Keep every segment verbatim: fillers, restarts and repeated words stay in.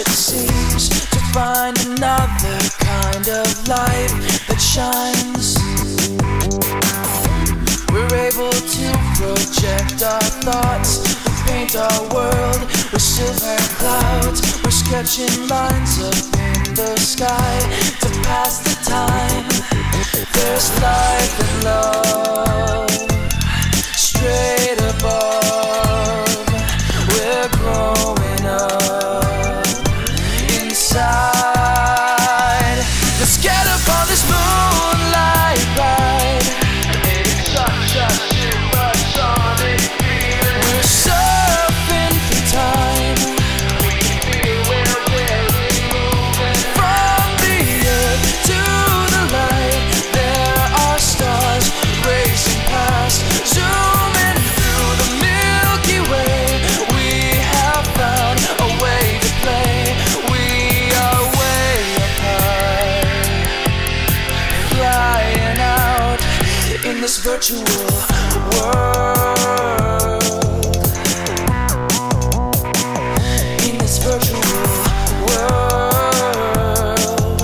it seems to find another kind of light that shines. We're able to project our thoughts and paint our world with silver clouds. We're sketching lines up in the sky to pass the time. There's life and love straight above. We're growing up inside. Let's get up on this moonlight ride. It's such a supersonic feeling. We're surfing through time. We can feel where we're moving. From the earth to the light, there are stars racing past, zooming through the Milky Way. We have found a way to play. We are way up high, flying out in this virtual world. In this virtual world.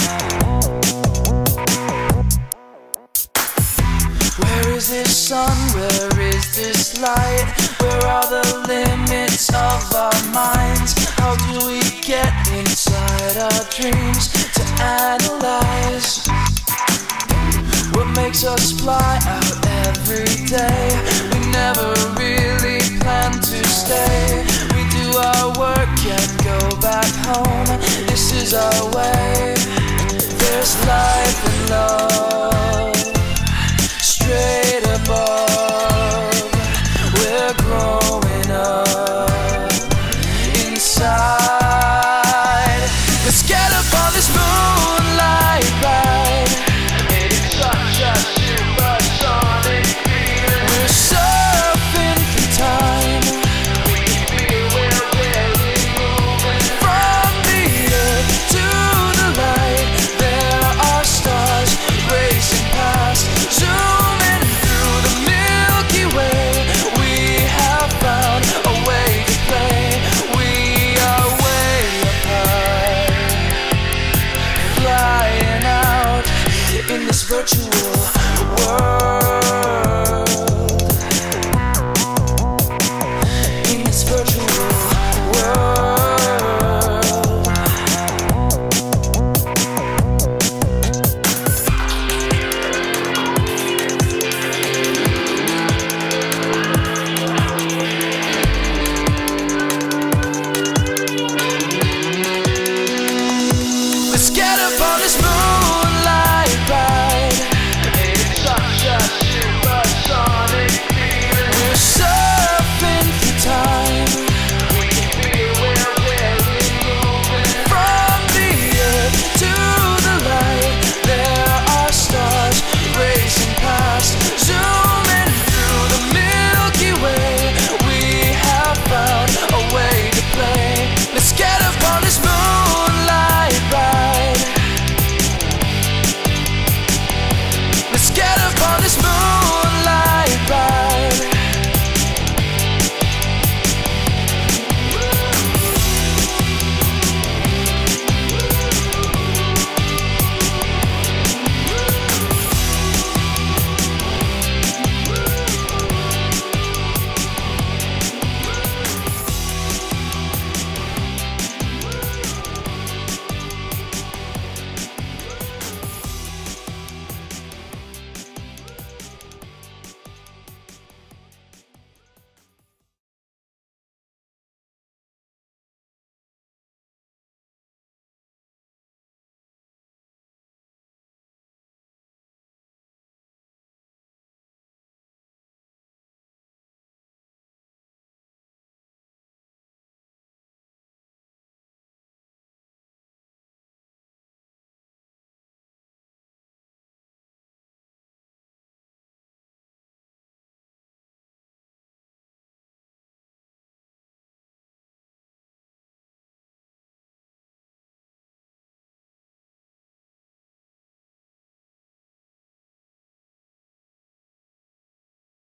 Where is this sun? Where is this light? Where are the limits of our minds? How do we get inside our dreams to analyze what makes us fly out every day? We never really plan to stay. We do our work and go back home. This is our way. There's life and love straight above. We're growing up inside. Let's get up on this moonlight ride. It's such a supersonic feeling. We're surfing through time. We can feel where we're moving. From the earth to the light, there are stars racing past, zooming through the Milky Way. We have found a way to play. We are way up high, flying out in this virtual